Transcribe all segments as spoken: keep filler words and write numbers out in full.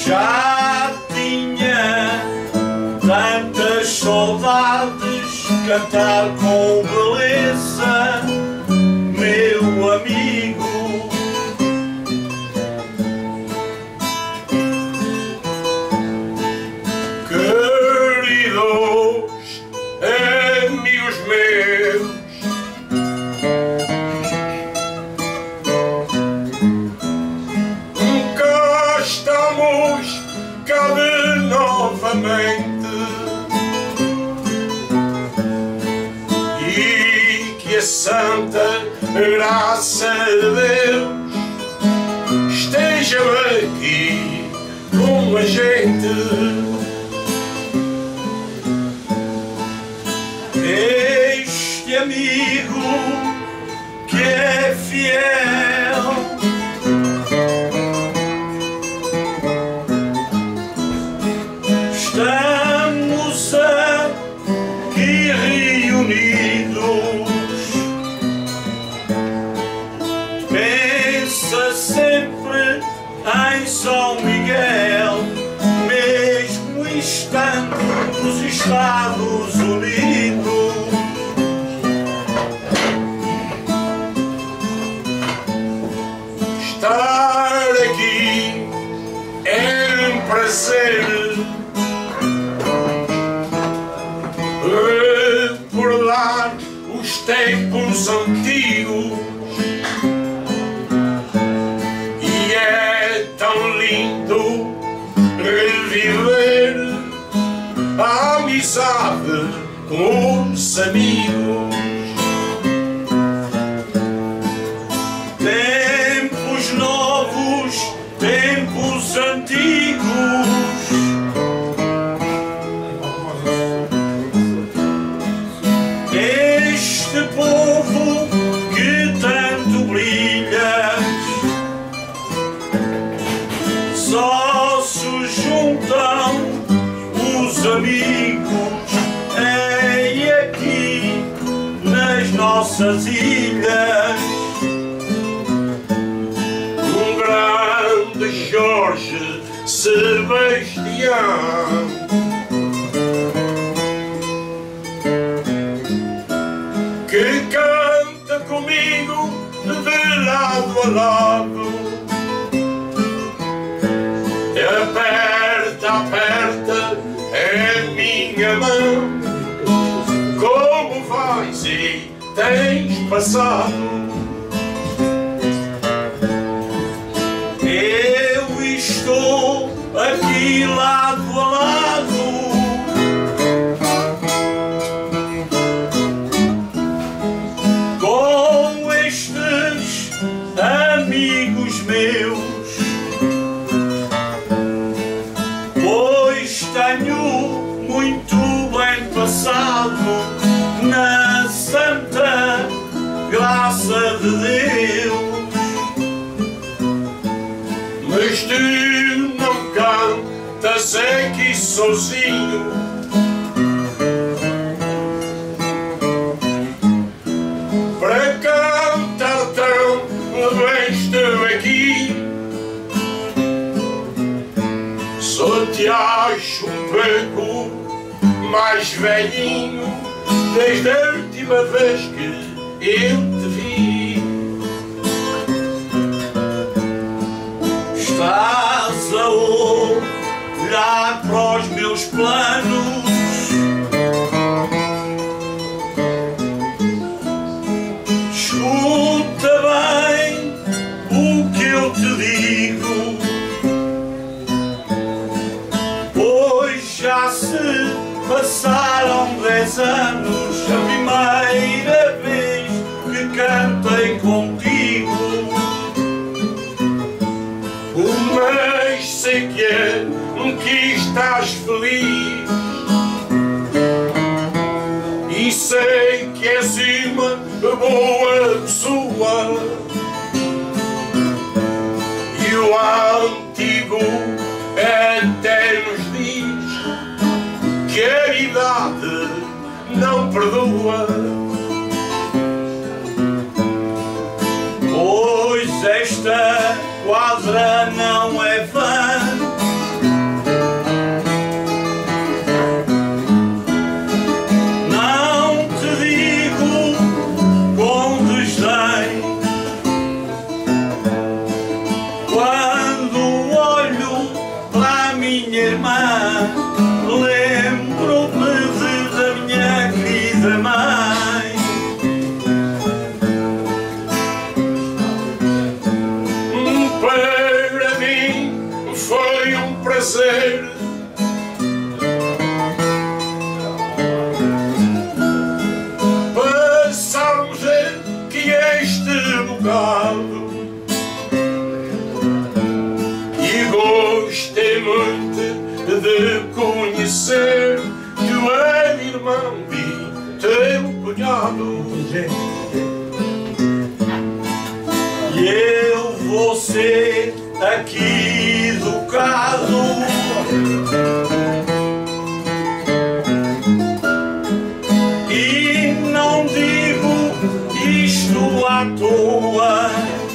Já tinha tantas saudades, cantar com beleza, meu amigo. Queridos amigos meus, cá estamos, cá de novamente, e que a santa graça de Deus esteja aqui com a gente. Este amigo que é fiel, estamos aqui reunidos, pensa sempre em São Miguel, mesmo estando nos Estados Unidos. Estar aqui é um prazer, recordar os tempos antigos, e é tão lindo reviver a amizade com os amigos. Tempos novos, tempos antigos, este povo que tanto brilha só se juntam os amigos é aqui nas nossas ilhas. Um grande Jorge Sebastião, que canta comigo de lado a lado, aperta, aperta a minha mão. Como vais e tens passado? Eu estou aqui lado a lado, com estes amigos meus, pois tenho muito bem passado na santa graça de Deus. Mas tu não cantas aqui sozinho, para cantar tão bem estou aqui. Só te acho um pouco mais velhinho desde a última vez que eu te vi. Estás a olhar para os meus planos, escuta bem o que eu te digo, pois já se passaram dez anos, a primeira vez que cantei contigo. Mas sei que é que estás feliz, e sei que és uma boa pessoa, e o antigo até nos diz que a idade não perdoa. Pois esta quadra não é vã, irmã, lembro-me da minha querida mãe. Para mim foi um prazer passarmos aqui este bocado e gostei muito de conhecer teu irmão e teu cunhado. E eu vou ser aqui educado, e não digo isto à toa.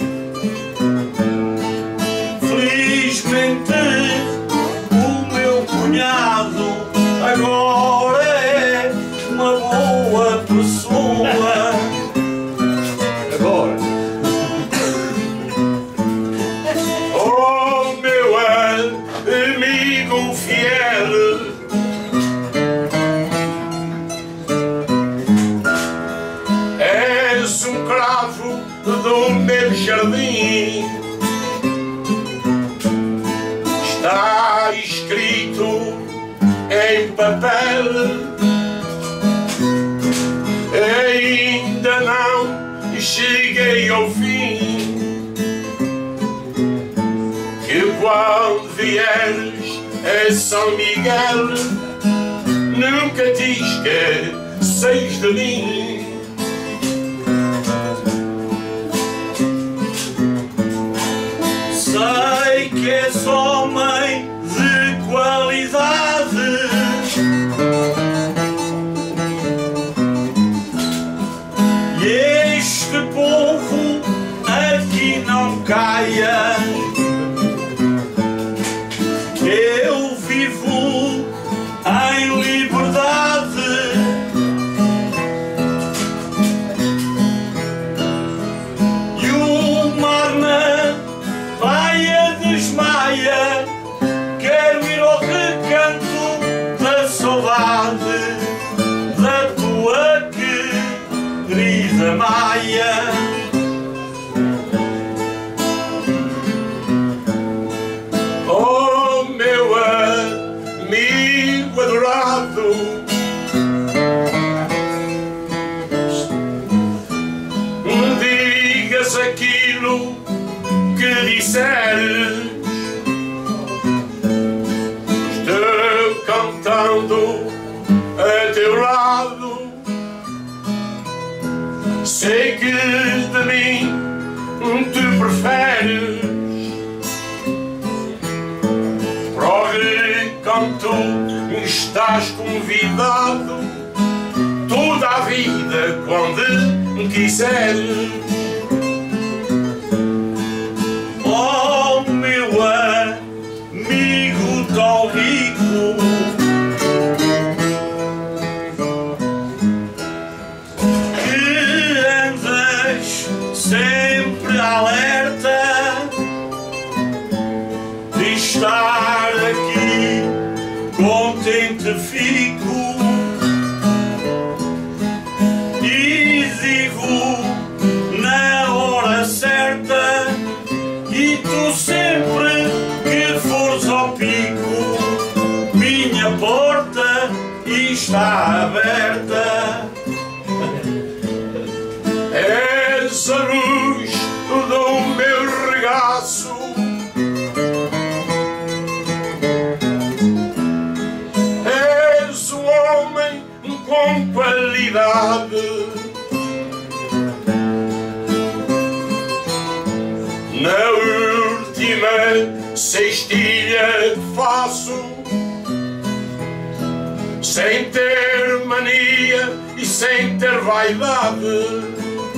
Felizmente o meu cunhado agora é uma boa pessoa. Agora amigo fiel, és um cravo do meu jardim. Está escrito em papel, ainda não cheguei ao fim. Que quando vieres a São Miguel, nunca te esqueças de mim. Sei que és homem de qualidade, e este povo aqui não caia. Eu vivo em liberdade, e o mar na praia desmaia. Quero ir ao recanto da saudade da tua querida Maia. Oh, meu amigo adorado, digas aquilo que disseres. Estou cantando a teu lado, sei que de mim te preferes. Recanto estás convidado toda a vida quando quiseres. Oh, meu amigo tão rico, que andas sempre alerta de estar aqui, contente fico, e digo na hora certa, e tu sempre que fores ao pico, minha porta está aberta. És a luz do meu regaço, és um homem com qualidade. Na última cestilha que faço, sem ter mania e sem ter vaidade,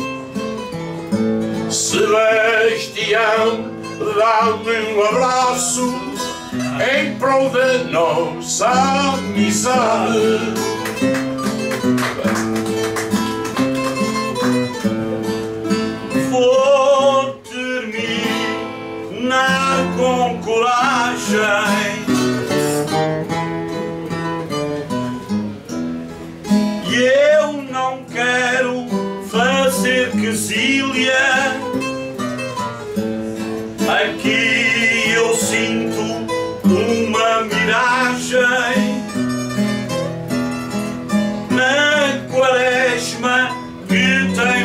Sebastião, dá-me um abraço em prol da nossa amizade. Vou terminar com coragem sinto uma miragem na quaresma que tem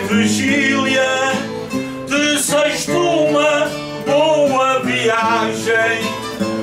vigília de sexto uma boa viagem.